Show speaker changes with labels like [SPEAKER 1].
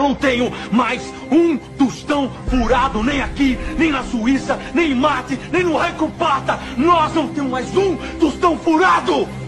[SPEAKER 1] não tenho mais um tostão furado, nem aqui, nem na Suíça, nem em Marte, nem no Rei Cupata. Nós não temos mais um tostão furado!